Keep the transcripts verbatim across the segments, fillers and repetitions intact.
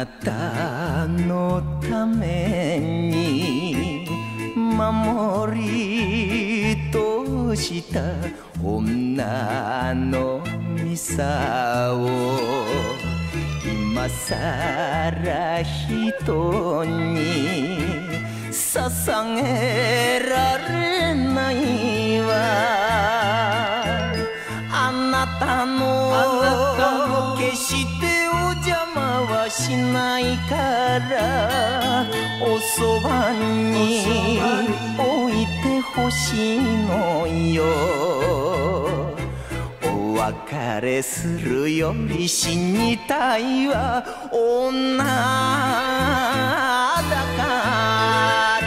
なたのために守りとした女のミサを今さら人に捧げられないわ。あなたの決してお邪魔はしないからおそばに置いてほしいのよ。お別れするより死にたいわ女だから。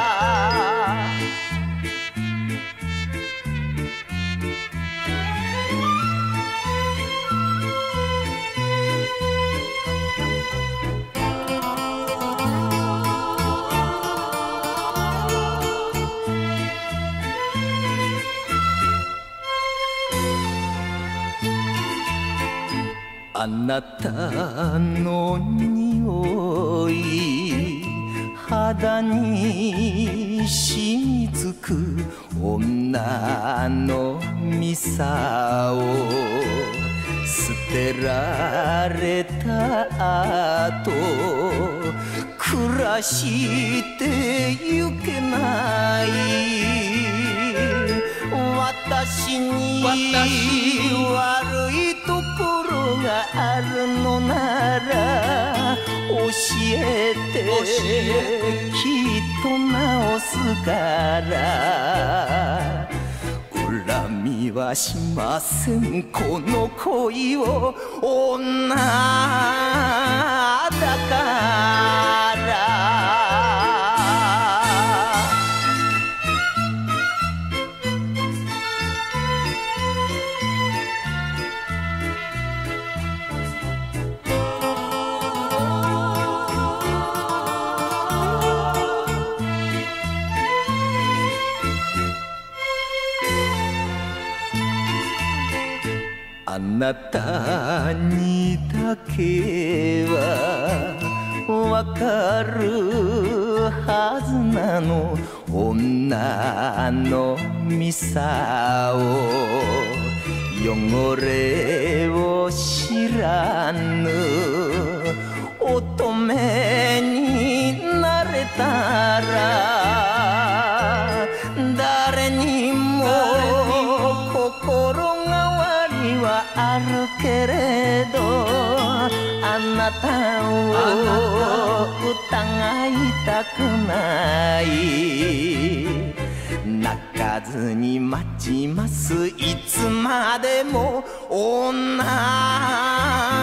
あなたの匂い肌に染みつく女のミサを捨てられた後暮らしてゆけない。私に悪いところがあるのなら教えてきっと直すから恨みはしませんこの恋を女だから。あなたにだけはわかるはずなの女のミサを汚れを知らぬ乙女になれたら誰にも心はあるけれどあなたを疑いたくない泣かずに待ちますいつまでも女